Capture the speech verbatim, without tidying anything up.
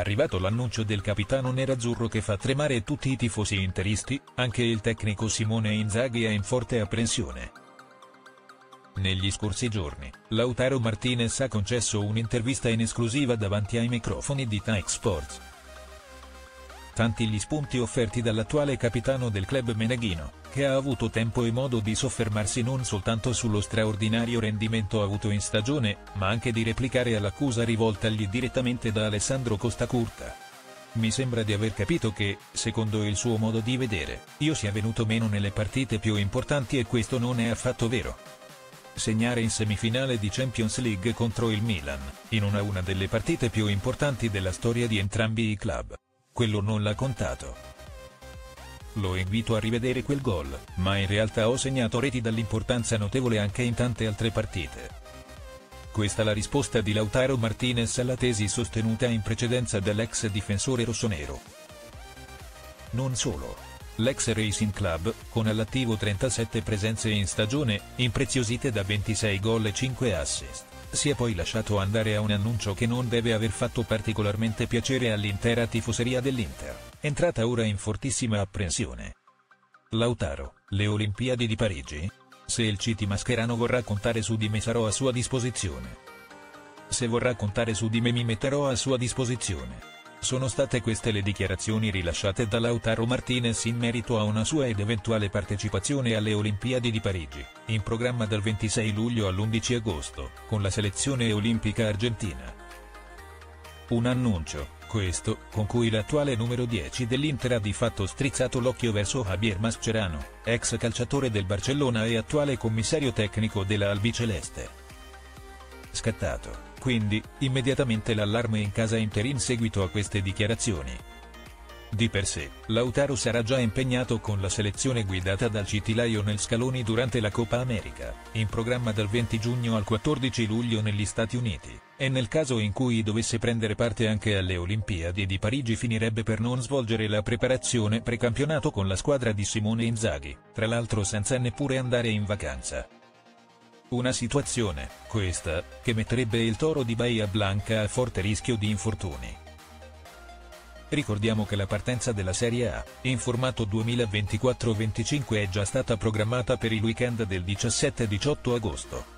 arrivato l'annuncio del capitano nerazzurro che fa tremare tutti i tifosi interisti, anche il tecnico Simone Inzaghi è in forte apprensione. Negli scorsi giorni, Lautaro Martinez ha concesso un'intervista in esclusiva davanti ai microfoni di Nike Sports. Tanti gli spunti offerti dall'attuale capitano del club meneghino, che ha avuto tempo e modo di soffermarsi non soltanto sullo straordinario rendimento avuto in stagione, ma anche di replicare all'accusa rivoltagli direttamente da Alessandro Costacurta. Mi sembra di aver capito che, secondo il suo modo di vedere, io sia venuto meno nelle partite più importanti e questo non è affatto vero. Segnare in semifinale di Champions League contro il Milan, in una una delle partite più importanti della storia di entrambi i club. Quello non l'ha contato. Lo invito a rivedere quel gol, ma in realtà ho segnato reti dall'importanza notevole anche in tante altre partite. Questa la risposta di Lautaro Martinez alla tesi sostenuta in precedenza dall'ex difensore rossonero. Non solo. L'ex Racing Club, con all'attivo trentasette presenze in stagione, impreziosite da ventisei gol e cinque assist, si è poi lasciato andare a un annuncio che non deve aver fatto particolarmente piacere all'intera tifoseria dell'Inter, entrata ora in fortissima apprensione. Lautaro, le Olimpiadi di Parigi? Se il City mascherano vorrà contare su di me sarò a sua disposizione. Se vorrà contare su di me mi metterò a sua disposizione. Sono state queste le dichiarazioni rilasciate da Lautaro Martinez in merito a una sua ed eventuale partecipazione alle Olimpiadi di Parigi, in programma dal ventisei luglio all'undici agosto, con la selezione olimpica argentina. Un annuncio, questo, con cui l'attuale numero dieci dell'Inter ha di fatto strizzato l'occhio verso Javier Mascherano, ex calciatore del Barcellona e attuale commissario tecnico della albiceleste. Scattato, quindi, immediatamente l'allarme in casa Inter in seguito a queste dichiarazioni. Di per sé, Lautaro sarà già impegnato con la selezione guidata dal City Lionel Scaloni durante la Coppa America, in programma dal venti giugno al quattordici luglio negli Stati Uniti, e nel caso in cui dovesse prendere parte anche alle Olimpiadi di Parigi finirebbe per non svolgere la preparazione precampionato con la squadra di Simone Inzaghi, tra l'altro senza neppure andare in vacanza. Una situazione, questa, che metterebbe il Toro di Bahia Blanca a forte rischio di infortuni. Ricordiamo che la partenza della Serie A, in formato duemilaventiquattro venticinque è già stata programmata per il weekend del diciassette diciotto agosto.